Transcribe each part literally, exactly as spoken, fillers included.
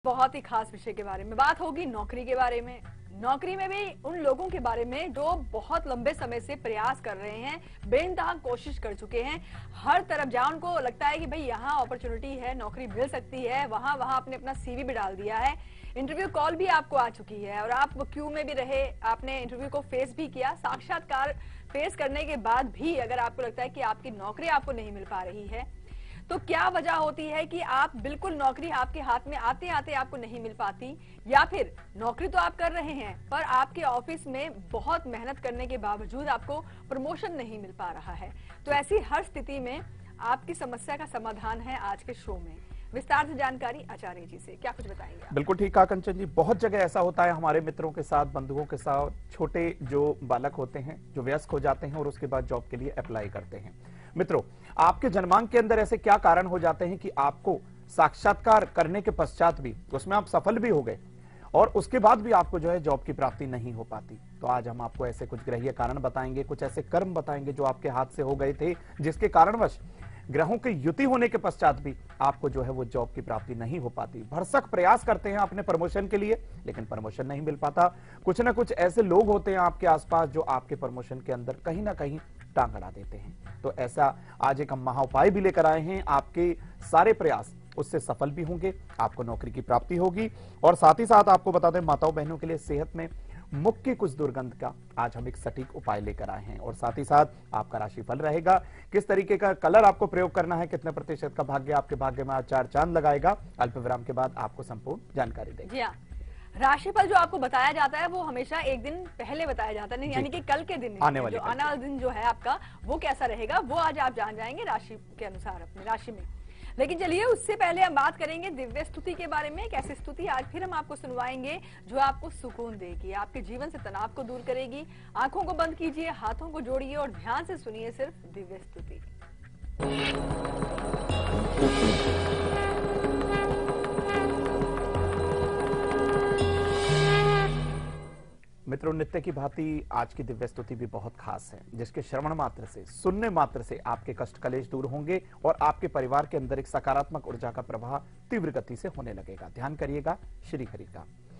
बहुत ही खास विषय के बारे में बात होगी, नौकरी के बारे में। नौकरी में भी उन लोगों के बारे में जो बहुत लंबे समय से प्रयास कर रहे हैं, बेइंतहा कोशिश कर चुके हैं, हर तरफ जहां उनको लगता है कि भाई यहाँ अपॉर्चुनिटी है, नौकरी मिल सकती है, वहां वहां आपने अपना सीवी भी डाल दिया है, इंटरव्यू कॉल भी आपको आ चुकी है और आप क्यू में भी रहे, आपने इंटरव्यू को फेस भी किया। साक्षात्कार फेस करने के बाद भी अगर आपको लगता है कि आपकी नौकरी आपको नहीं मिल पा रही है, तो क्या वजह होती है कि आप बिल्कुल नौकरी आपके हाथ में आते आते आपको नहीं मिल पाती, या फिर नौकरी तो आप कर रहे हैं पर आपके ऑफिस में बहुत मेहनत करने के बावजूद आपको प्रमोशन नहीं मिल पा रहा है। तो ऐसी हर स्थिति में आपकी समस्या का समाधान है आज के शो में। विस्तार से जानकारी आचार्य जी से, क्या कुछ बताएंगे? बिल्कुल ठीक कहा कंचन जी। बहुत जगह ऐसा होता है हमारे मित्रों के साथ, बंधुओं के साथ, छोटे जो बालक होते हैं जो वयस्क हो जाते हैं और उसके बाद जॉब के लिए अप्लाई करते हैं। मित्रों, आपके जन्मांक के अंदर ऐसे क्या कारण हो जाते हैं कि आपको साक्षात्कार करने के पश्चात भी उसमें आप सफल भी हो गए और उसके बाद भी आपको जो है जॉब की प्राप्ति नहीं हो पाती? तो आज हम आपको ऐसे कुछ ग्रहीय कारण बताएंगे, कुछ ऐसे कर्म बताएंगे जो आपके हाथ से हो गए थे, जिसके कारणवश ग्रहों की युति होने के पश्चात भी आपको जो है वो जॉब की प्राप्ति नहीं हो पाती। भरसक प्रयास करते हैं अपने प्रमोशन के लिए, लेकिन प्रमोशन नहीं मिल पाता। कुछ ना कुछ ऐसे लोग होते हैं आपके आसपास जो आपके प्रमोशन के अंदर कहीं ना कहीं टांग अड़ा देते हैं। तो ऐसा आज एक हम महा उपाय भी लेकर आए हैं। आपके सारे प्रयास उससे सफल भी होंगे, आपको नौकरी की प्राप्ति होगी और साथ ही साथ आपको बता दें माताओं बहनों के लिए सेहत में मुख की कुछ दुर्गंध का आज हम एक सटीक उपाय लेकर आए हैं। और साथ ही साथ आपका राशिफल रहेगा, किस तरीके का कलर आपको प्रयोग करना है, कितने प्रतिशत का भाग्य आपके भाग्य में आज चार चांद लगाएगा। अल्प विराम के बाद आपको संपूर्ण जानकारी देंगे। राशिफल जो आपको बताया जाता है वो हमेशा एक दिन पहले बताया जाता है, नहीं यानी कि कल के दिन, आने वाले जो आने वाला दिन जो है आपका वो कैसा रहेगा वो आज आप जान जाएंगे राशि के अनुसार अपनी राशि में। लेकिन चलिए उससे पहले हम बात करेंगे दिव्य स्तुति के बारे में। कैसी स्तुति आज फिर हम आपको सुनवाएंगे जो आपको सुकून देगी, आपके जीवन से तनाव को दूर करेगी। आंखों को बंद कीजिए, हाथों को जोड़िए और ध्यान से सुनिए सिर्फ दिव्य स्तुति। मित्रों, नित्य की भांति आज की दिव्य स्तुति भी बहुत खास है, जिसके श्रवण मात्र से, सुनने मात्र से आपके कष्ट कलेश दूर होंगे और आपके परिवार के अंदर एक सकारात्मक ऊर्जा का प्रवाह तीव्र गति से होने लगेगा। ध्यान करिएगा श्री हरि का।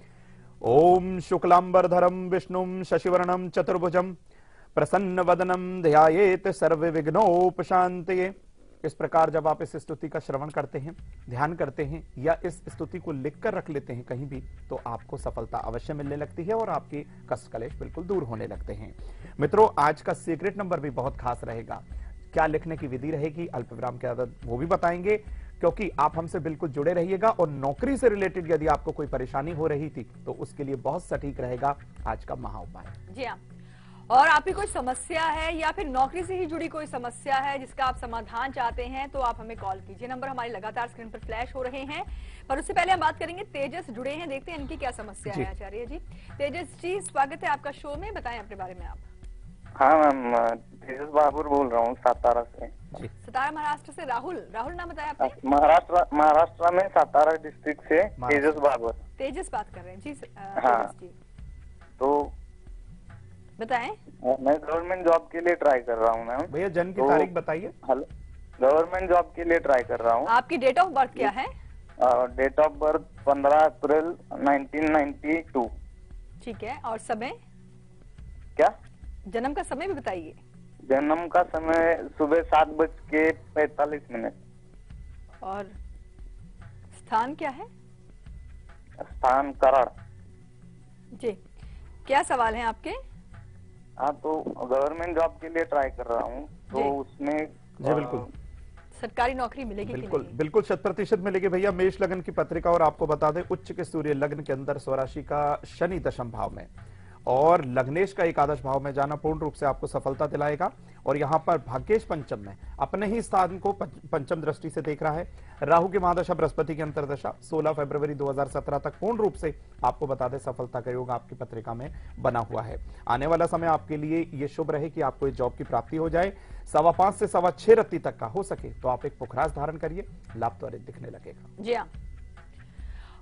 ओम शुक्लांबरधरम विष्णुम शशिवर्णम चतुर्भुजम प्रसन्न वदनम ध्यायेत सर्व विघ्नोपशांतये। इस प्रकार जब आप इस स्तुति का श्रवण करते हैं, ध्यान करते हैं या इस स्तुति को लिखकर रख लेते हैं कहीं भी, तो आपको सफलता अवश्य मिलने लगती है और आपकी कष्ट कलेश बिल्कुल दूर होने लगते हैं। मित्रों, आज का सीक्रेट नंबर भी बहुत खास रहेगा। क्या लिखने की विधि रहेगी, अल्पविराम के आदत वो भी बताएंगे, क्योंकि आप हमसे बिल्कुल जुड़े रहिएगा। और नौकरी से रिलेटेड यदि आपको कोई परेशानी हो रही थी तो उसके लिए बहुत सटीक रहेगा आज का महा उपाय। जी हाँ, और आपकी कोई समस्या है या फिर नौकरी से ही जुड़ी कोई समस्या है जिसका आप समाधान चाहते हैं तो आप हमें कॉल कीजिए। नंबर हमारे लगातार स्क्रीन पर फ्लैश हो रहे हैं, पर उससे पहले हम बात करेंगे तेजस जुड़े हैं, देखते हैं इनकी क्या समस्या है। आचार्य जी, तेजस जी स्वागत है आपका शो में, बताएं अपने बारे में आप। हाँ मैम, तेजस बाबूर बोल रहा हूँ सातारा से। सातारा महाराष्ट्र से। राहुल राहुल नाम बताया आपने? महाराष्ट्र महाराष्ट्र में सातारा डिस्ट्रिक्ट से तेजस बाबूर। तेजस बात कर रहे हैं जी। हाँ जी, तो बताएं। मैं गवर्नमेंट जॉब के लिए ट्राई कर रहा हूँ मैम। भैया जन्म की तारीख बताइए। हेलो, गवर्नमेंट जॉब के लिए ट्राई कर रहा हूँ। आपकी डेट ऑफ बर्थ क्या है? डेट ऑफ बर्थ पंद्रह अप्रैल नाइनटीन नाइन्टी टू। ठीक है, और समय? क्या जन्म का समय भी बताइए। जन्म का समय सुबह सात बज के पैतालीस मिनट। और स्थान क्या है? स्थान कराड़। जी, क्या सवाल है आपके? हाँ, तो गवर्नमेंट जॉब के लिए ट्राई कर रहा हूँ, तो उसमें जी बिल्कुल सरकारी नौकरी मिलेगी? बिल्कुल कि नहीं? बिल्कुल शत प्रतिशत मिलेगी भैया। मेष लग्न की पत्रिका, और आपको बता दें उच्च के सूर्य लग्न के अंदर स्वराशि का शनि दशम भाव में और लग्नेश का एकादश भाव में जाना पूर्ण रूप से आपको सफलता दिलाएगा। और यहाँ पर भाग्येश पंचम में अपने ही स्थान को पंचम दृष्टि से देख रहा है। राहु की महादशा बृहस्पति की अंतरदशा सोलह फरवरी दो हज़ार सत्रह तक पूर्ण रूप से आपको बता दें सफलता का योग आपकी पत्रिका में बना हुआ है। आने वाला समय आपके लिए ये शुभ रहे कि आपको इस जॉब की प्राप्ति हो जाए। सवा पांच से सवा छह रत्ती तक का हो सके तो आप एक पुखराज धारण करिए, लाभ त्वरित दिखने लगेगा। जी हाँ,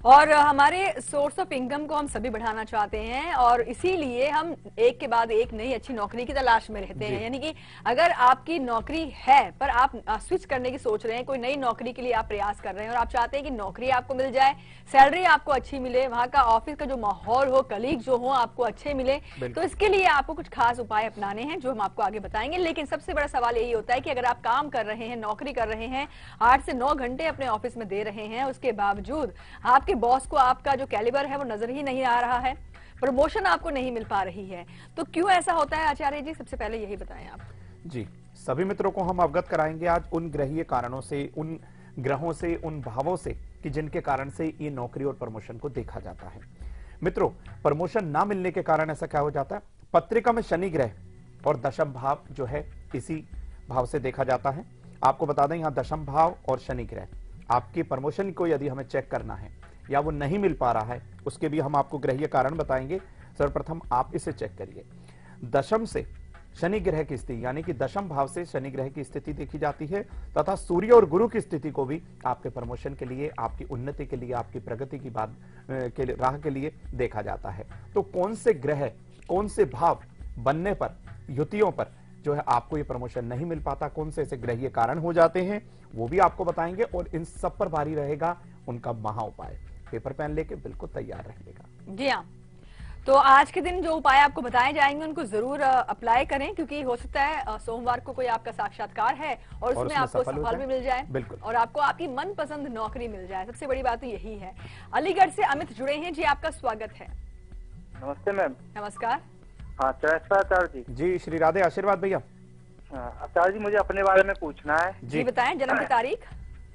और हमारे सोर्स ऑफ इनकम को हम सभी बढ़ाना चाहते हैं और इसीलिए हम एक के बाद एक नई अच्छी नौकरी की तलाश में रहते हैं। यानी कि अगर आपकी नौकरी है पर आप स्विच करने की सोच रहे हैं, कोई नई नौकरी के लिए आप प्रयास कर रहे हैं और आप चाहते हैं कि नौकरी आपको मिल जाए, सैलरी आपको अच्छी मिले, वहां का ऑफिस का जो माहौल हो, कलीग जो हो आपको अच्छे मिले, तो इसके लिए आपको कुछ खास उपाय अपनाने हैं जो हम आपको आगे बताएंगे। लेकिन सबसे बड़ा सवाल यही होता है कि अगर आप काम कर रहे हैं, नौकरी कर रहे हैं, आठ से नौ घंटे अपने ऑफिस में दे रहे हैं, उसके बावजूद आपके बॉस को आपका जो कैलिबर है वो नजर ही नहीं आ रहा है, प्रमोशन आपको नहीं मिल पा रही है, तो क्यों ऐसा होता है आचार्य जी? सबसे पहले यही बताएं आप। जी, सभी मित्रों को हम अवगत कराएंगे आज उन ग्रहीय कारणों से, उन ग्रहों से, उन भावों से कि जिनके कारण से ये नौकरी और प्रमोशन को देखा जाता है। मित्रों, प्रमोशन ना मिलने के कारण ऐसा क्या हो जाता है? पत्रिका में शनि ग्रह और दशम भाव जो है इसी भाव से देखा जाता है। आपको बता दें, यहां दशम भाव और शनि ग्रह, आपकी प्रमोशन को यदि हमें चेक करना है या वो नहीं मिल पा रहा है, उसके भी हम आपको ग्रहीय कारण बताएंगे। सर्वप्रथम आप इसे चेक करिए। दशम से शनि ग्रह की स्थिति, यानी कि दशम भाव से शनि ग्रह की स्थिति देखी जाती है तथा सूर्य और गुरु की स्थिति को भी आपके प्रमोशन के लिए, आपकी उन्नति के लिए, आपकी प्रगति की बात के राह के लिए देखा जाता है। तो कौन से ग्रह, कौन से भाव बनने पर, युतियों पर जो है आपको ये प्रमोशन नहीं मिल पाता, कौन से ऐसे ग्रहीय कारण हो जाते हैं, वो भी आपको बताएंगे और इन सब पर भारी रहेगा उनका महा उपाय। पेपर पेन लेके बिल्कुल तैयार रहिएगा। जी हाँ, तो आज के दिन जो उपाय आपको बताए जाएंगे उनको जरूर अप्लाई करें, क्योंकि हो सकता है सोमवार को कोई आपका साक्षात्कार है और उसमें, और उसमें आपको सफल, सफल भी मिल जाए बिल्कुल, और आपको आपकी मनपसंद नौकरी मिल जाए। सबसे बड़ी बात तो यही है। अलीगढ़ से अमित जुड़े हैं जी, आपका स्वागत है। नमस्ते मैम। नमस्कार। हाँ आचार्य जी। जी श्री राधे, आशीर्वाद भैया। आचार्य जी, मुझे अपने बारे में पूछना है। जी, जी बताएं। जन्म की तारीख?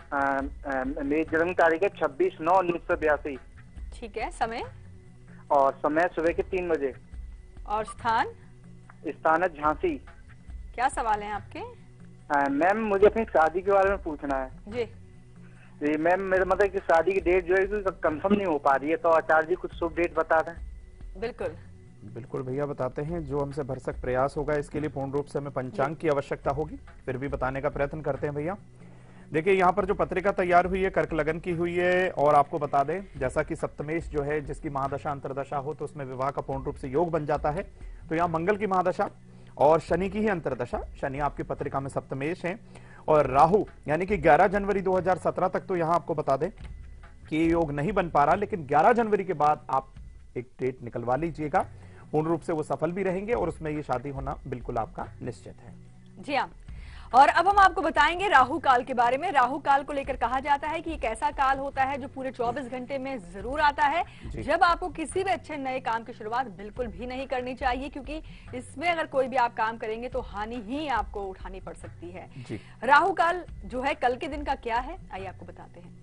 मेरी जन्म तारीख है छब्बीस नौ उन्नीस सौ बयासी। ठीक है। समय? और समय सुबह के तीन बजे। और स्थान? स्थान है झांसी। क्या सवाल है आपके? मैम, मुझे अपनी शादी के बारे में पूछना है। जी जी मैम, मेरा मतलब कि शादी की डेट जो है कंफर्म नहीं हो पा रही है, तो आचार्य जी कुछ शुभ डेट बता दें। बिल्कुल बिल्कुल भैया, बताते हैं। जो हमसे भरसक प्रयास होगा इसके लिए पूर्ण रूप से हमें पंचांग की आवश्यकता होगी, फिर भी बताने का प्रयत्न करते हैं भैया। देखिए, यहाँ पर जो पत्रिका तैयार हुई है कर्क लगन की हुई है और आपको बता दें, जैसा कि सप्तमेश जो है जिसकी महादशा अंतरदशा हो तो उसमें विवाह का पूर्ण रूप से योग बन जाता है। तो यहाँ मंगल की महादशा और शनि की ही अंतरदशा, शनि आपकी पत्रिका में सप्तमेश है और राहु यानी कि ग्यारह जनवरी दो हजार सत्रह तक तो यहाँ आपको बता दें कि योग नहीं बन पा रहा, लेकिन ग्यारह जनवरी के बाद आप एक डेट निकलवा लीजिएगा, पूर्ण रूप से वो सफल भी रहेंगे और उसमें ये शादी होना बिल्कुल आपका निश्चित है। जी हाँ, और अब हम आपको बताएंगे राहु काल के बारे में। राहु काल को लेकर कहा जाता है कि एक ऐसा काल होता है जो पूरे चौबीस घंटे में जरूर आता है, जब आपको किसी भी अच्छे नए काम की शुरुआत बिल्कुल भी नहीं करनी चाहिए, क्योंकि इसमें अगर कोई भी आप काम करेंगे तो हानि ही आपको उठानी पड़ सकती है। राहु काल जो है कल के दिन का क्या है, आइए आपको बताते हैं।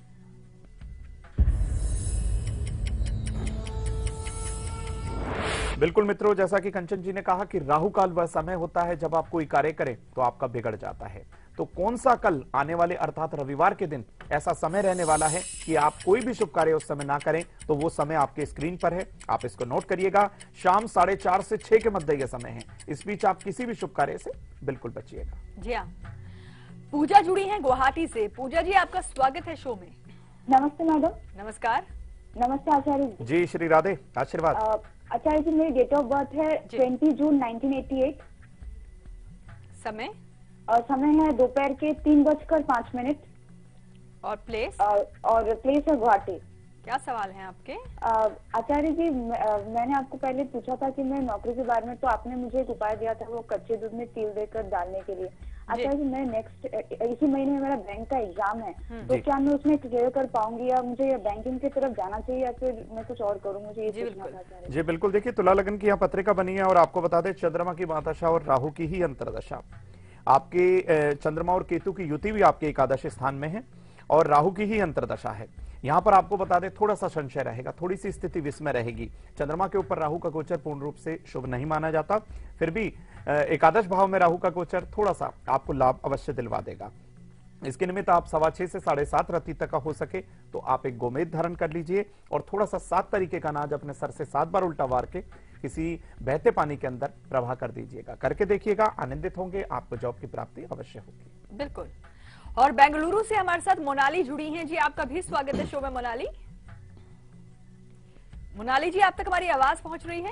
बिल्कुल मित्रों, जैसा कि कंचन जी ने कहा कि राहु काल वह समय होता है जब आप कोई कार्य करें तो आपका बिगड़ जाता है। तो कौन सा कल आने वाले अर्थात रविवार के दिन ऐसा समय रहने वाला है कि आप कोई भी शुभ कार्य उस समय ना करें, तो वो समय आपके स्क्रीन पर है, आप इसको नोट करिएगा। शाम साढ़े चार से छह के मध्य यह समय है, इस बीच आप किसी भी शुभ कार्य से बिल्कुल बचिएगा। जी हाँ, पूजा जुड़ी है गुवाहाटी से। पूजा जी, आपका स्वागत है शो में। नमस्ते मैडम। नमस्कार। नमस्ते आचार्य जी। जी श्री राधे, आशीर्वाद। आचार्य जी, मेरी डेट ऑफ बर्थ है बीस जून नाइनटीन एटी एट। समय? और समय है दोपहर के तीन बजकर पांच मिनट। और प्लेस? और, और प्लेस है गुवाहाटी। क्या सवाल है आपके? आचार्य जी, मैंने आपको पहले पूछा था कि मैं नौकरी के बारे में, तो आपने मुझे एक उपाय दिया था वो कच्चे दूध में तिल देकर डालने के लिए। आचार्य जी, मैं नेक्स्ट इसी महीने में मेरा बैंक का एग्जाम है, तो क्या मैं उसमें क्लियर कर पाऊंगी या मुझे बैंकिंग की तरफ जाना चाहिए या फिर मैं कुछ और करूँ, मुझे ये पूछना था। जी बिल्कुल, देखिए तुला लगन की यहाँ पत्रिका बनी है और आपको बता दें चंद्रमा की महादशा और राहु की ही अंतरदशा, आपके चंद्रमा और केतु की युति भी आपके एकादश स्थान में है और राहु की ही अंतरदशा है। यहाँ पर आपको बता दें थोड़ा सा संशय रहेगा, थोड़ी सी स्थिति विस्मय रहेगी। चंद्रमा के ऊपर राहु का गोचर पूर्ण रूप से शुभ नहीं माना जाता, फिर भी एकादश भाव में राहु का गोचर थोड़ा सा आपको लाभ अवश्य दिलवा देगा। इसके निमित्त आप सवा छह से साढ़े सात रात्रि तक का हो सके तो आप एक गोमेद धारण कर लीजिए और थोड़ा सा सात तरीके का अनाज अपने सर से सात बार उल्टा वार के किसी बहते पानी के अंदर प्रवाह कर दीजिएगा। करके देखिएगा, आनंदित होंगे, आपको जॉब की प्राप्ति अवश्य होगी। बिल्कुल। और बेंगलुरु से हमारे साथ मोनाली जुड़ी हैं जी, आपका भी स्वागत है शो में मोनाली। मोनाली जी, आप तक हमारी आवाज पहुंच रही है?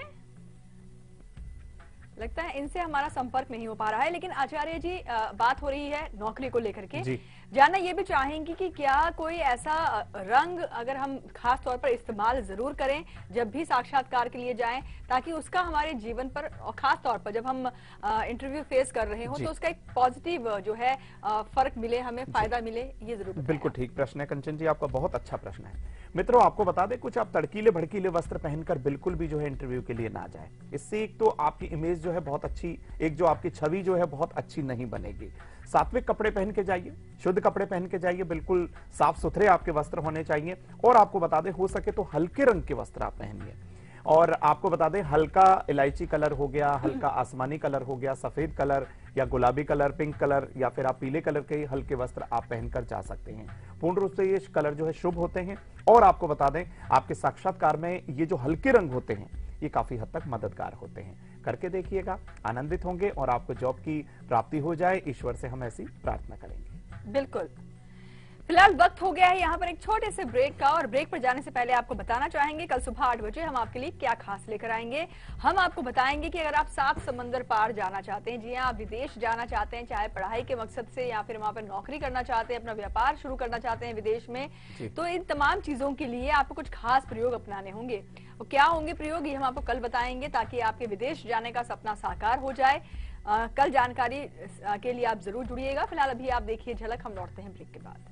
लगता है इनसे हमारा संपर्क नहीं हो पा रहा है। लेकिन आचार्य जी, बात हो रही है नौकरी को लेकर के, जानना ये भी चाहेंगे कि क्या कोई ऐसा रंग अगर हम खास तौर पर इस्तेमाल जरूर करें जब भी साक्षात्कार के लिए जाएं, ताकि उसका हमारे जीवन पर और खास तौर पर जब हम इंटरव्यू फेस कर रहे हो तो उसका एक पॉजिटिव जो है फर्क मिले, हमें फायदा मिले, ये जरूर। बिल्कुल ठीक प्रश्न है कंचन जी, आपका बहुत अच्छा प्रश्न है। मित्रों, आपको बता दें, कुछ आप तड़कीले भड़कीले वस्त्र पहनकर बिल्कुल भी जो है इंटरव्यू के लिए ना जाए। इससे एक तो आपकी इमेज जो है बहुत अच्छी, एक जो आपकी छवि जो है बहुत अच्छी नहीं बनेगी। सात्विक कपड़े पहन के जाइए, शुद्ध कपड़े पहन के जाइए, बिल्कुल साफ सुथरे आपके वस्त्र होने चाहिए। और आपको बता दें, हो सके तो हल्के रंग के वस्त्र आप पहनिए। और आपको बता दें, हल्का इलायची कलर हो गया, हल्का आसमानी कलर हो गया, सफेद कलर या गुलाबी कलर, पिंक कलर, या फिर आप पीले कलर के हल्के वस्त्र आप पहनकर जा सकते हैं। पूर्ण रूप से ये कलर जो है शुभ होते हैं। और आपको बता दें, आपके साक्षात्कार में ये जो हल्के रंग होते हैं ये काफी हद तक मददगार होते हैं। करके देखिएगा, आनंदित होंगे और आपको जॉब की प्राप्ति हो जाए, ईश्वर से हम ऐसी प्रार्थना करेंगे। बिल्कुल। फिलहाल वक्त हो गया है यहाँ पर एक छोटे से ब्रेक का, और ब्रेक पर जाने से पहले आपको बताना चाहेंगे कल सुबह आठ बजे हम आपके लिए क्या खास लेकर आएंगे। हम आपको बताएंगे कि अगर आप सात समंदर पार जाना चाहते हैं, जी हाँ, आप विदेश जाना चाहते हैं, चाहे पढ़ाई के मकसद से या फिर वहां पर नौकरी करना चाहते हैं, अपना व्यापार शुरू करना चाहते हैं विदेश में, तो इन तमाम चीजों के लिए आपको कुछ खास प्रयोग अपनाने होंगे। और क्या होंगे प्रयोग, ये हम आपको कल बताएंगे, ताकि आपके विदेश जाने का सपना साकार हो जाए। आ, कल जानकारी के लिए आप जरूर जुड़िएगा। फिलहाल अभी आप देखिए झलक, हम लौटते हैं ब्रेक के बाद।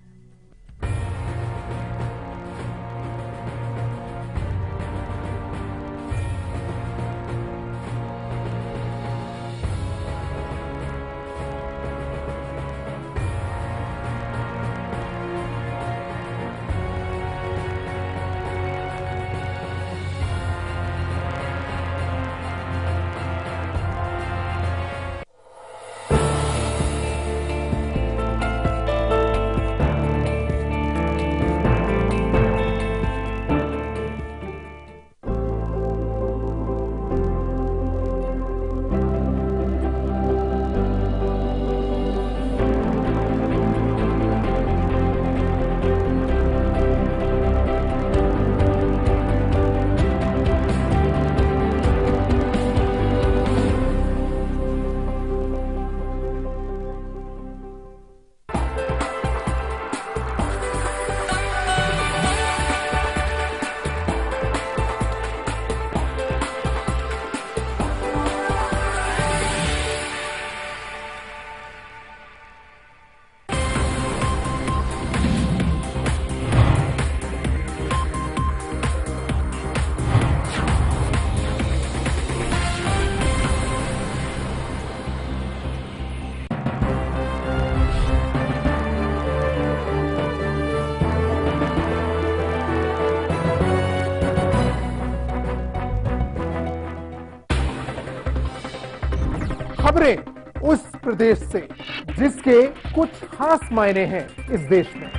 खबरें उस प्रदेश से जिसके कुछ खास मायने हैं इस देश में।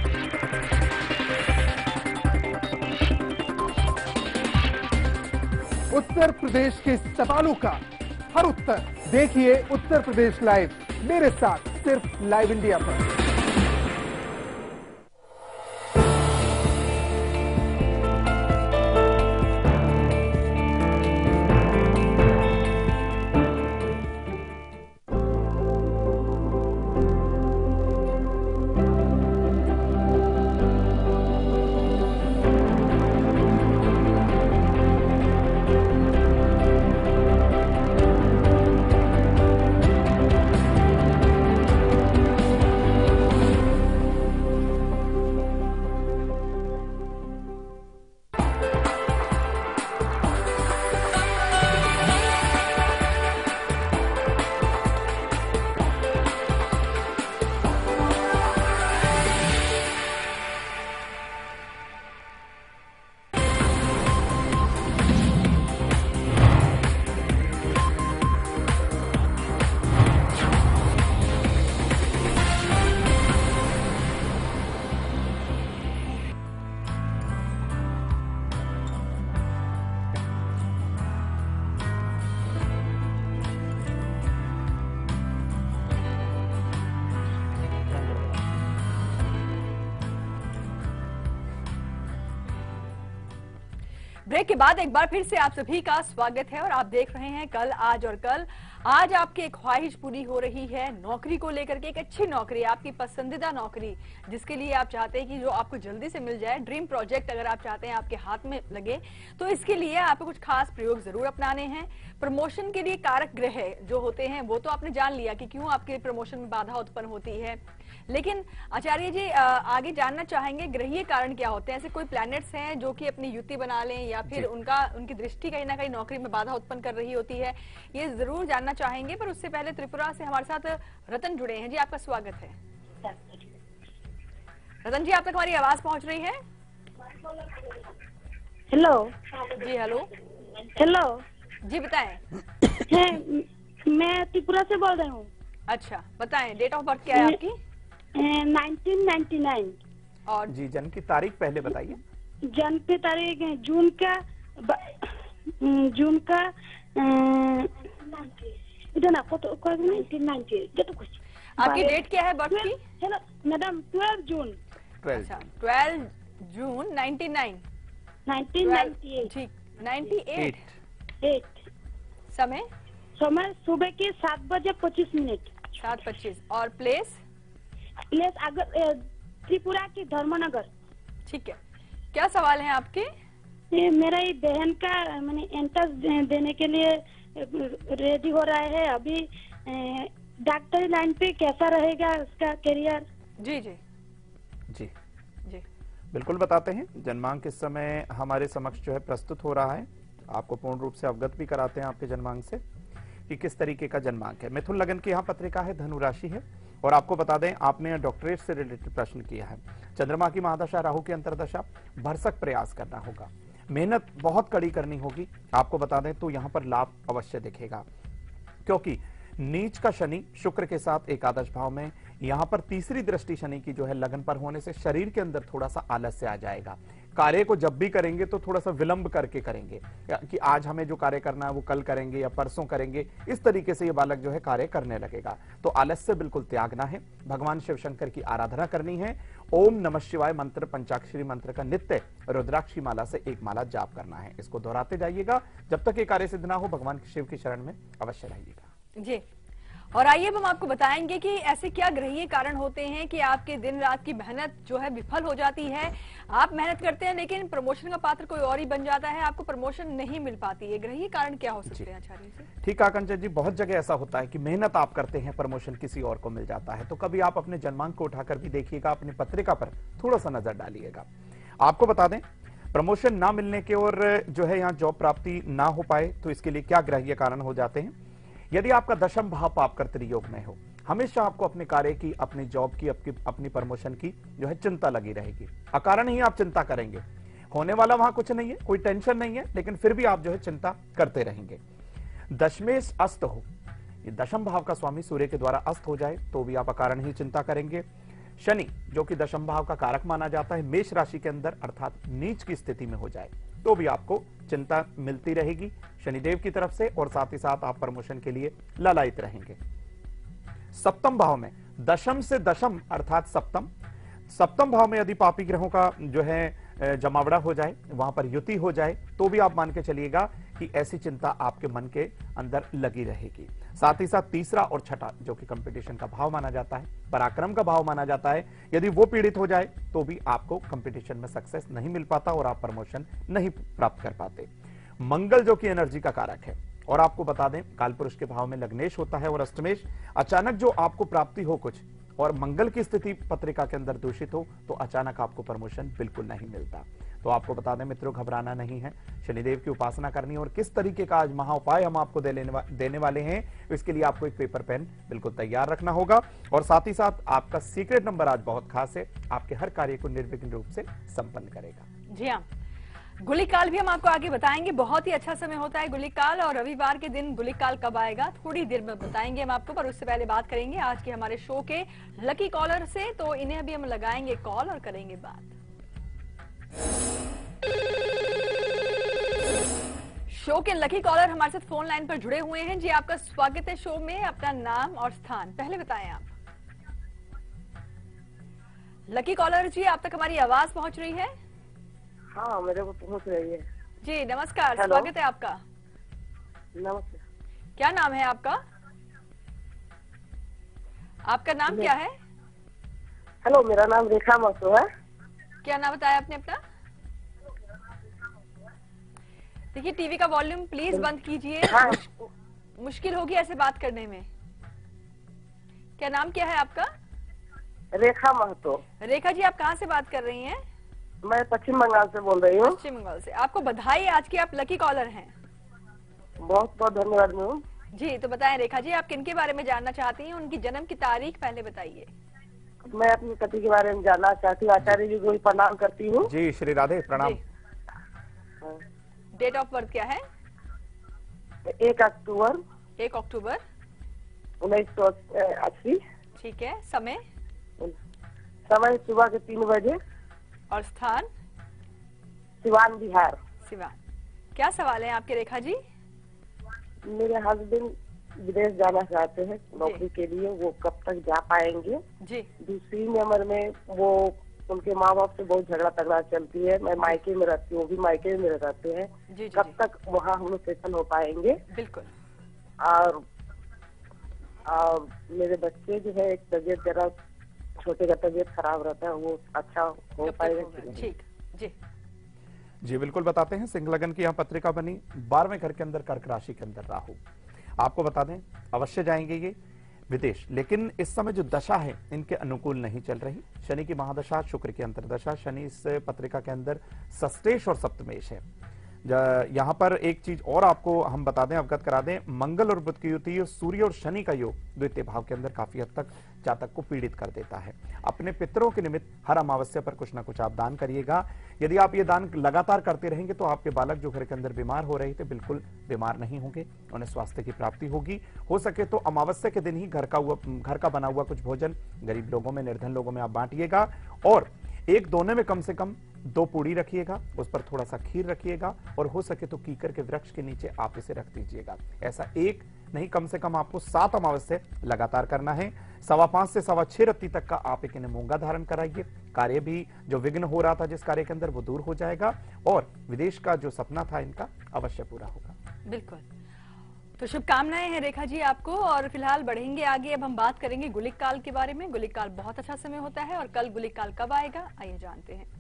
उत्तर प्रदेश के सवालों का हर उत्तर देखिए उत्तर प्रदेश लाइव, मेरे साथ सिर्फ लाइव इंडिया पर। ब्रेक के बाद एक बार फिर से आप सभी का स्वागत है और आप देख रहे हैं कल आज और कल। आज आपकी एक ख्वाहिश पूरी हो रही है नौकरी को लेकर के, एक अच्छी नौकरी, आपकी पसंदीदा नौकरी जिसके लिए आप चाहते हैं कि जो आपको जल्दी से मिल जाए। ड्रीम प्रोजेक्ट अगर आप चाहते हैं आपके हाथ में लगे तो इसके लिए आपको कुछ खास प्रयोग जरूर अपनाने हैं। प्रमोशन के लिए कारक ग्रह जो होते हैं वो तो आपने जान लिया कि क्यों आपके प्रमोशन में बाधा उत्पन्न होती है, लेकिन आचार्य जी आगे जानना चाहेंगे ग्रहीय कारण क्या होते हैं। ऐसे कोई प्लैनेट्स हैं जो कि अपनी युति बना लें या फिर उनका उनकी दृष्टि कहीं ना कहीं नौकरी में बाधा उत्पन्न कर रही होती है, ये जरूर जानना चाहेंगे। पर उससे पहले त्रिपुरा से हमारे साथ रतन जुड़े हैं। जी आपका स्वागत है। रतन जी आप तक हमारी आवाज पहुंच रही है? हेलो जी हेलो हेलो जी बताएं। है, मैं त्रिपुरा से बोल रही हूँ। अच्छा बताएं, डेट ऑफ बर्थ क्या है आपकी? Nineteen ninety nine. और जी जन्म की तारीख पहले बताइए। जन्म की तारीख है जून का जून का इधर ना नाइनटीन नाइन्टी एट। आपकी डेट क्या है बर्थ की? Hello madam twelve June. अच्छा twelve June ninety nine nineteen ninety eight. ठीक नाइन्टी एट। एट समय समय सुबह के सात बजे पच्चीस मिनट। सात पच्चीस। और प्लेस? प्लेस अगर त्रिपुरा की धर्मनगर। ठीक है, क्या सवाल है आपके? ये मेरा ये बहन का मैंने एंट्रेंस देने के लिए रेडी हो रहा है अभी। डॉक्टरी लाइन पे कैसा रहेगा उसका करियर? जी जी जी जी बिल्कुल बताते हैं। जन्मांक इस समय हमारे समक्ष जो है प्रस्तुत हो रहा है। आपको पूर्ण रूप से अवगत भी कराते हैं आपके जन्मांक से कि किस तरीके का जन्मांक है। मिथुन लगन की यहाँ पत्रिका है, धनु राशि है। और आपको बता दें आपने डॉक्टरेट से रिलेटेड प्रश्न किया है। चंद्रमा की महादशा, राहु की अंतरदशा, भरसक प्रयास करना होगा, मेहनत बहुत कड़ी करनी होगी। आपको बता दें तो यहाँ पर लाभ अवश्य दिखेगा, क्योंकि नीच का शनि शुक्र के साथ एकादश भाव में, यहां पर तीसरी दृष्टि शनि की जो है लगन पर होने से शरीर के अंदर थोड़ा सा आलस्य आ जाएगा। कार्य को जब भी करेंगे तो थोड़ा सा विलंब करके करेंगे कि आज हमें जो कार्य करना है वो कल करेंगे या परसों करेंगे, इस तरीके से ये बालक जो है कार्य करने लगेगा। तो आलस्य बिल्कुल त्यागना है, भगवान शिव शंकर की आराधना करनी है। ओम नमः शिवाय मंत्र, पंचाक्षरी मंत्र का नित्य रुद्राक्षी माला से एक माला जाप करना है। इसको दोहराते जाइएगा जब तक ये कार्य सिद्ध ना हो। भगवान शिव की शरण में अवश्य रहिएगा जी। और आइए हम आपको बताएंगे कि ऐसे क्या ग्रहीय कारण होते हैं कि आपके दिन रात की मेहनत जो है विफल हो जाती है। आप मेहनत करते हैं लेकिन प्रमोशन का पात्र कोई और ही बन जाता है, आपको प्रमोशन नहीं मिल पाती है। ग्रहीय कारण क्या हो सकते हैं आचार्य जी? ठीक है कंचन जी, बहुत जगह ऐसा होता है कि मेहनत आप करते हैं, प्रमोशन किसी और को मिल जाता है। तो कभी आप अपने जन्मांक को उठाकर भी देखिएगा, अपनी पत्रिका पर थोड़ा सा नजर डालिएगा। आपको बता दें प्रमोशन ना मिलने के और जो है यहाँ जॉब प्राप्ति ना हो पाए तो इसके लिए क्या ग्रहीय कारण हो जाते हैं। यदि आपका दशम भाव पाप कर्तरी योग में हो, हमेशा आपको अपने कार्य की, अपनी जॉब की, अपनी अपनी प्रमोशन की जो है चिंता लगी रहेगी। अकारण ही आप चिंता करेंगे, होने वाला वहां कुछ नहीं है, कोई टेंशन नहीं है, लेकिन फिर भी आप जो है चिंता करते रहेंगे। दशमेश अस्त हो, ये दशम भाव का स्वामी सूर्य के द्वारा अस्त हो जाए तो भी आप अकारण ही चिंता करेंगे। शनि जो कि दशम भाव का कारक माना जाता है, मेष राशि के अंदर अर्थात नीच की स्थिति में हो जाए तो भी आपको चिंता मिलती रहेगी शनिदेव की तरफ से, और साथ ही साथ आप प्रमोशन के लिए ललायित रहेंगे। सप्तम भाव में, दशम से दशम अर्थात सप्तम, सप्तम भाव में यदि पापी ग्रहों का जो है जमावड़ा हो जाए, वहां पर युति हो जाए तो भी आप मान के चलिएगा कि ऐसी चिंता आपके मन के अंदर लगी रहेगी। साथ ही साथ तीसरा और छठा जो कि कंपटीशन का भाव माना जाता है, पराक्रम का भाव माना जाता है, यदि वो पीड़ित हो जाए तो भी आपको कंपटीशन में सक्सेस नहीं मिल पाता और आप प्रमोशन नहीं प्राप्त कर पाते। मंगल जो कि एनर्जी का कारक है, और आपको बता दें कालपुरुष के भाव में लग्नेश होता है और अष्टमेश, अचानक जो आपको प्राप्ति हो कुछ और मंगल की स्थिति पत्रिका के अंदर दूषित हो तो अचानक आपको प्रमोशन बिल्कुल नहीं मिलता। तो आपको बता दें मित्रों, घबराना नहीं है, शनिदेव की उपासना करनी है। और किस तरीके का आज महा उपाय हम आपको दे वा, देने वाले हैं, इसके लिए आपको एक पेपर पेन बिल्कुल तैयार रखना होगा। और साथ ही साथ आपका सीक्रेट नंबर आज बहुत खास है, आपके हर कार्य को निर्विघ्न रूप से संपन्न करेगा। जी हाँ, गुलिकाल भी हम आपको आगे बताएंगे, बहुत ही अच्छा समय होता है गुलिकाल। और रविवार के दिन गुलिकाल कब आएगा थोड़ी देर में बताएंगे हम आपको, पर उससे पहले बात करेंगे आज के हमारे शो के लकी कॉलर से। तो इन्हें अभी हम लगाएंगे कॉल और करेंगे बात। शो के लकी कॉलर हमारे साथ फोन लाइन पर जुड़े हुए हैं। जी आपका स्वागत है शो में, अपना नाम और स्थान पहले बताएं आप। लकी कॉलर जी आप तक हमारी आवाज पहुंच रही है? हाँ मेरे को पहुंच रही है। जी नमस्कार, हेलो। स्वागत है आपका। नमस्ते। क्या नाम है आपका? आपका नाम क्या है? हेलो, मेरा नाम रेखा महतो है। क्या नाम बताया आपने अपना? देखिए टीवी का वॉल्यूम प्लीज बंद कीजिए। हाँ। मुश्किल होगी ऐसे बात करने में। क्या नाम क्या है आपका? रेखा महतो। रेखा जी, आप कहाँ से बात कर रही हैं? मैं पश्चिम बंगाल से बोल रही हूँ। पश्चिम बंगाल से। आपको बधाई, आज की आप लकी कॉलर हैं। बहुत बहुत धन्यवाद मैम। जी तो बताएं रेखा जी, आप किनके बारे में जानना चाहती हैं? उनकी जन्म की तारीख पहले बताइए। मैं अपने पति के बारे में जानना चाहती हूँ। आचार्य जी को भी प्रणाम करती हूँ। जी श्री राधे, प्रणाम। डेट ऑफ बर्थ क्या है? एक अक्टूबर एक अक्टूबर उन्नीस सौ अस्सी। ठीक है। समय? समय सुबह के तीन बजे। और स्थान? सिवान बिहार। सिवान। क्या सवाल है आपके रेखा जी? मेरे हस्बैंड विदेश जाना चाहते हैं नौकरी के लिए, वो कब तक जा पाएंगे? जी। दूसरी नंबर में वो उनके माँ बाप से बहुत झगड़ा तगड़ा चलती है। मैं मायके में रहती हूँ, वो भी मायके में रहते हैं। जी, जी, कब जी। तक वहाँ हम लोग सेटल हो पाएंगे? बिल्कुल। और और मेरे बच्चे जो है, एक तबीयत जरा छोटे का तबीयत खराब रहता है, वो अच्छा हो कब तक पाएगा होगा? कि नहीं? ठीक। जी जी बिल्कुल बताते हैं। सिंह लगन की यहाँ पत्रिका बनी, बारहवें घर के अंदर कर्क राशि के अंदर राहु। आपको बता दें अवश्य जाएंगे ये विदेश, लेकिन इस समय जो दशा है इनके अनुकूल नहीं चल रही। शनि की महादशा, शुक्र की अंतरदशा। शनि इस पत्रिका के अंदर षष्ठेश और सप्तमेश है। यहाँ पर एक चीज और आपको हम बता दें, अवगत करा दें, मंगल और बुध की युति और सूर्य और शनि का योग द्वितीय भाव के अंदर काफी हद तक जातक को पीड़ित कर देता है। अपने पितरों के निमित्त हर अमावस्या पर कुछ ना कुछ आप दान करिएगा। यदि आप ये दान लगातार करते रहेंगे तो आपके बालक जो घर के अंदर बीमार हो रहे थे बिल्कुल बीमार नहीं होंगे, उन्हें स्वास्थ्य की प्राप्ति होगी। हो सके तो अमावस्या के दिन ही घर का हुआ घर का बना हुआ कुछ भोजन गरीब लोगों में, निर्धन लोगों में आप बांटिएगा। और एक दोने में कम से कम दो पूड़ी रखिएगा, उस पर थोड़ा सा खीर रखिएगा, और हो सके तो कीकर के वृक्ष के नीचे आप इसे रख दीजिएगा। ऐसा एक नहीं, कम से कम आपको सात अमावस्या लगातार करना है। सवा पांच से सवा छह रत्ती तक का आप एक इन्हें मूंगा धारण कराइए। कार्य भी जो विघ्न हो रहा था जिस कार्य के अंदर, वो दूर हो जाएगा और विदेश का जो सपना था इनका अवश्य पूरा होगा। बिल्कुल। तो शुभकामनाएं हैं रेखा जी आपको। और फिलहाल बढ़ेंगे आगे, अब हम बात करेंगे गुलिक काल के बारे में। गुलिक काल बहुत अच्छा समय होता है, और कल गुलिक काल कब आएगा आइए जानते हैं।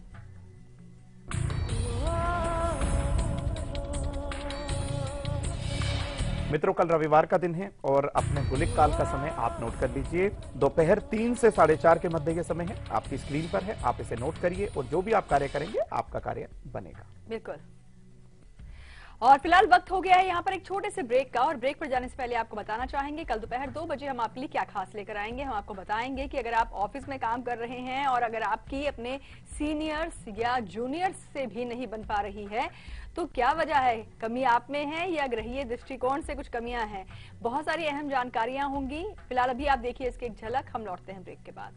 मित्रों, कल रविवार का दिन है और अपने गुलिक काल का समय आप नोट कर लीजिए। दोपहर तीन से साढ़े चार के मध्य ये समय है, आपकी स्क्रीन पर है, आप इसे नोट करिए और जो भी आप कार्य करेंगे आपका कार्य बनेगा। बिल्कुल। और फिलहाल वक्त हो गया है यहाँ पर एक छोटे से ब्रेक का, और ब्रेक पर जाने से पहले आपको बताना चाहेंगे कल दोपहर दो बजे हम आपके लिए क्या खास लेकर आएंगे। हम आपको बताएंगे कि अगर आप ऑफिस में काम कर रहे हैं और अगर आपकी अपने सीनियर्स या जूनियर्स से भी नहीं बन पा रही है तो क्या वजह है? कमी आप में है या ग्रहीय दृष्टिकोण से कुछ कमियां हैं? बहुत सारी अहम जानकारियां होंगी। फिलहाल अभी आप देखिए इसकी एक झलक, हम लौटते हैं ब्रेक के बाद।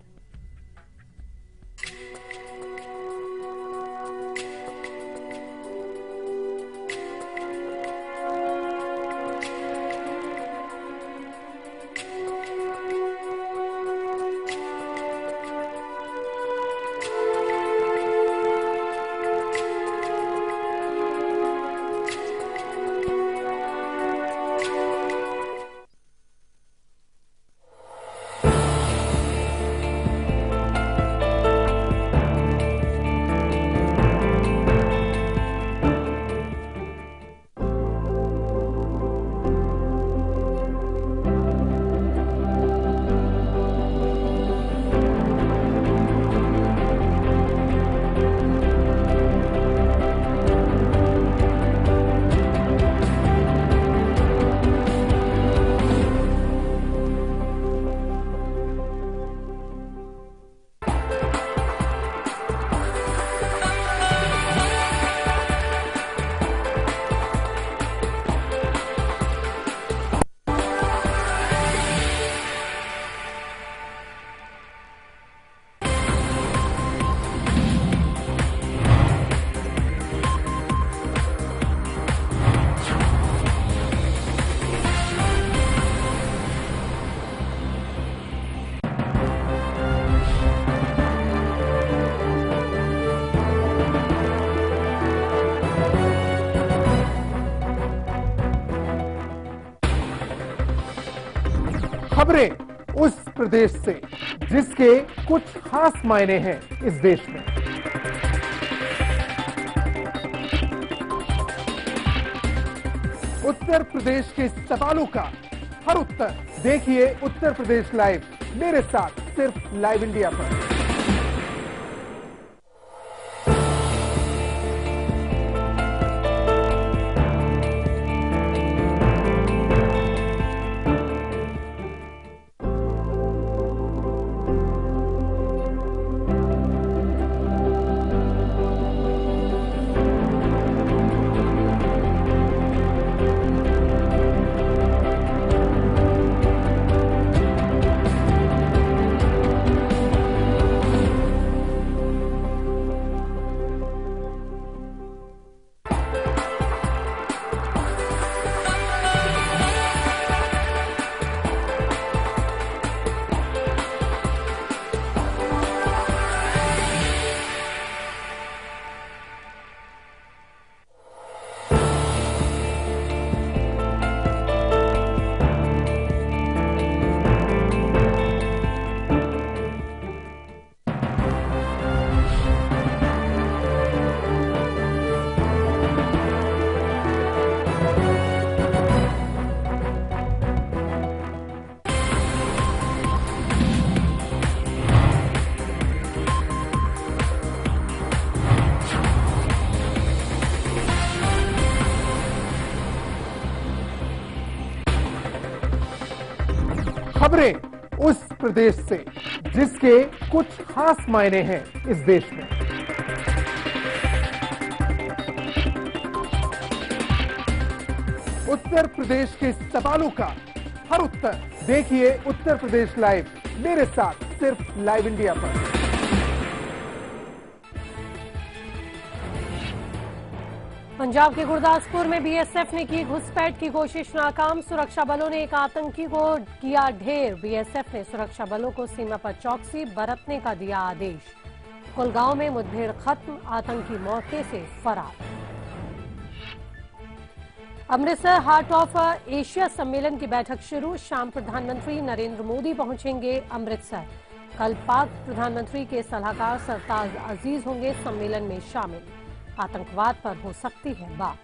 खबरें उस प्रदेश से जिसके कुछ खास मायने हैं इस देश में। उत्तर प्रदेश के सवालों का हर उत्तर देखिए उत्तर प्रदेश लाइव, मेरे साथ सिर्फ लाइव इंडिया पर। खबरें उस प्रदेश से जिसके कुछ खास मायने हैं इस देश में। उत्तर प्रदेश के सवालों का हर उत्तर देखिए उत्तर प्रदेश लाइव, मेरे साथ सिर्फ लाइव इंडिया पर। पंजाब के गुरदासपुर में बीएसएफ ने की घुसपैठ की कोशिश नाकाम, सुरक्षा बलों ने एक आतंकी को किया ढेर। बीएसएफ ने सुरक्षा बलों को सीमा पर चौकसी बरतने का दिया आदेश। कुलगांव में मुठभेड़ खत्म, आतंकी मौके से फरार। अमृतसर हार्ट ऑफ एशिया सम्मेलन की बैठक शुरू, शाम प्रधानमंत्री नरेंद्र मोदी पहुंचेंगे अमृतसर। कल पाक प्रधानमंत्री के सलाहकार सरताज अजीज होंगे सम्मेलन में शामिल। आतंकवाद पर हो सकती है बात।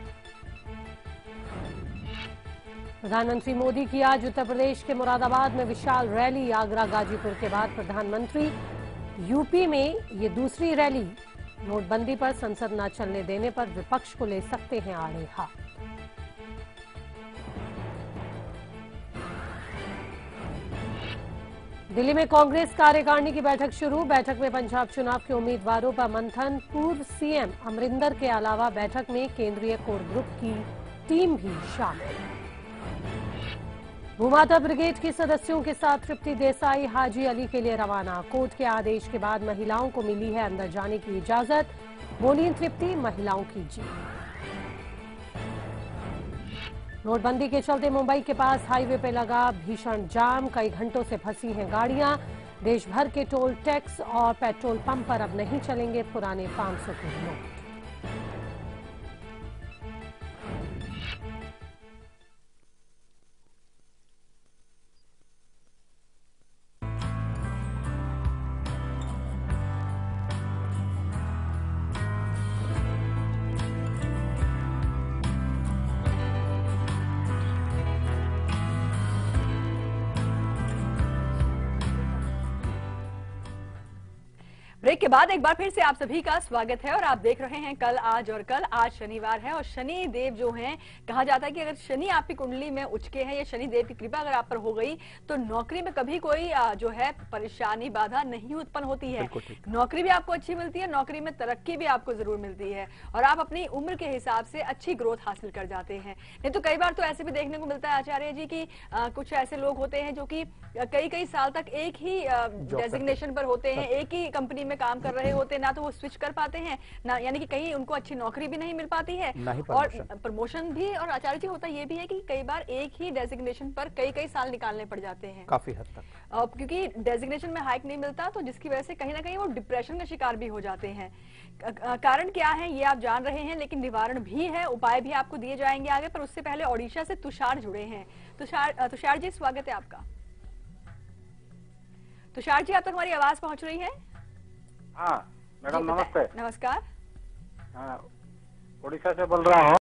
प्रधानमंत्री मोदी की आज उत्तर प्रदेश के मुरादाबाद में विशाल रैली, आगरा गाजीपुर के बाद प्रधानमंत्री यूपी में ये दूसरी रैली। नोटबंदी पर संसद न चलने देने पर विपक्ष को ले सकते हैं आड़े हाथ। दिल्ली में कांग्रेस कार्यकारिणी की बैठक शुरू, बैठक में पंजाब चुनाव के उम्मीदवारों पर मंथन। पूर्व सीएम अमरिंदर के अलावा बैठक में केंद्रीय कोर ग्रुप की टीम भी शामिल। भूमाता ब्रिगेड के सदस्यों के साथ तृप्ति देसाई हाजी अली के लिए रवाना। कोर्ट के आदेश के बाद महिलाओं को मिली है अंदर जाने की इजाजत, बोली तृप्ति महिलाओं की जीत। नोटबंदी के चलते मुंबई के पास हाईवे पे लगा भीषण जाम, कई घंटों से फंसी हैं गाड़ियां। देश भर के टोल टैक्स और पेट्रोल पंप पर अब नहीं चलेंगे पुराने पांच सौ के नोट। ब्रेक के बाद एक बार फिर से आप सभी का स्वागत है और आप देख रहे हैं कल आज और कल। आज शनिवार है और शनि देव जो हैं, कहा जाता है कि अगर शनि आपकी कुंडली में उचके हैं या शनि देव की कृपा अगर आप पर हो गई तो नौकरी में कभी कोई जो है परेशानी बाधा नहीं उत्पन्न होती है। नौकरी भी आपको अच्छी मिलती है, नौकरी में तरक्की भी आपको जरूर मिलती है और आप अपनी उम्र के हिसाब से अच्छी ग्रोथ हासिल कर जाते हैं। नहीं तो कई बार तो ऐसे भी देखने को मिलता है आचार्य जी की कुछ ऐसे लोग होते हैं जो कि कई कई साल तक एक ही डेजिग्नेशन पर होते हैं, एक ही कंपनी में काम कर रहे होते हैं, ना तो वो स्विच कर पाते हैं ना, यानी कि कहीं उनको अच्छी नौकरी भी नहीं मिल पाती है और प्रमोशन भी। और आचार्य जी होता ये भी है कि कई बार एक ही डेजिग्नेशन पर कई कई साल निकालने पड़ जाते हैं काफी हद तक, क्योंकि डेजिग्नेशन में हाइक नहीं मिलता, तो जिसकी वजह से कहीं ना कहीं वो डिप्रेशन का शिकार भी हो जाते हैं। कारण क्या है ये आप जान रहे हैं, लेकिन निवारण भी है, उपाय भी आपको दिए जाएंगे आगे। पर उससे पहले ओडिशा से तुषार जुड़े हैं। तुषार तुषार जी स्वागत है आपका। तुषार जी, आप तक हमारी आवाज पहुंच रही है? हाँ मैडम जी, बताएं। नमस्ते। नमस्कार। हाँ, उड़ीसा से बोल रहा हूँ।